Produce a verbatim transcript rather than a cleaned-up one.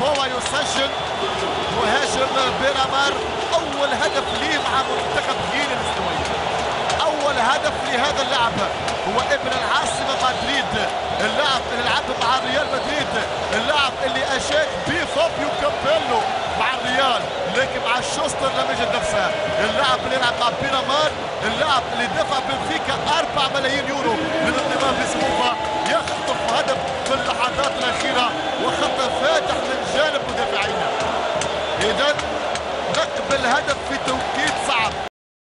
بوا يسجل مهاجم بيرامار اول هدف ليه مع منتخب غينيا الاستوائيه. اول هدف لهذا اللاعب هو ابن العاصمه مدريد، اللاعب اللي لعب مع ريال مدريد، اللاعب اللي اشاد بفابيو كابيلو مع الريال، لكن مع الشوستر لم يجد نفسه. اللاعب اللي يلعب مع بيرامار، اللاعب اللي دفع بنفيكا أربعة ملايين يورو للانضمام لسموفا، يخطف هدف في اللحظات الاخيره وخطا فاتح من جانب مدافعينا. اذا نقبل هدف في توقيت